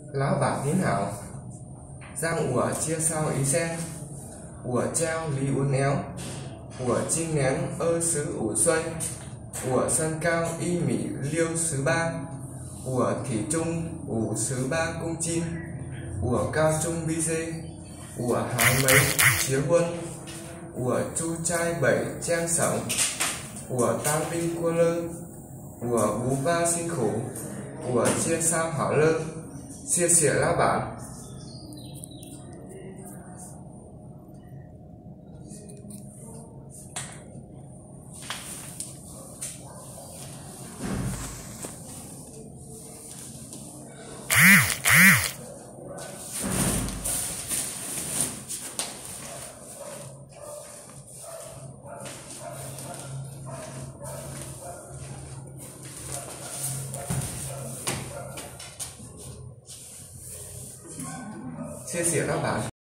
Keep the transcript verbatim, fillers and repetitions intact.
Lão bản hiến hảo. Giang ủa chia sao ý sen. Ủa treo lý uốn éo. Ủa chinh nén ơ sứ ủ xoay. Ủa sân cao y mỹ liêu sứ ba. Ủa thủy trung ủ sứ ba cung chim. Ủa cao trung bi dê. Ủa hái mấy chiếu quân. Ủa chu trai bảy trang sổng. Ủa tam binh cua lơ. Ủa bú ba sinh khổ. Ủa chia sao hảo lơ. Chia sẻ lão bản. Chia sẻ lão bản.